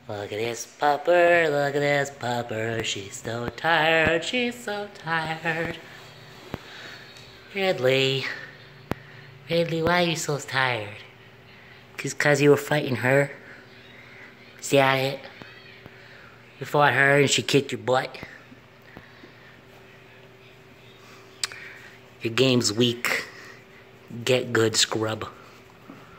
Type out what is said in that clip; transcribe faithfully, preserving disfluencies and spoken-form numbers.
Look at this pupper, look at this pupper. She's so tired, she's so tired. Ridley, Ridley, why are you so tired? Just cause you were fighting her? Is that it? You fought her and she kicked your butt? Your game's weak. Get good, scrub.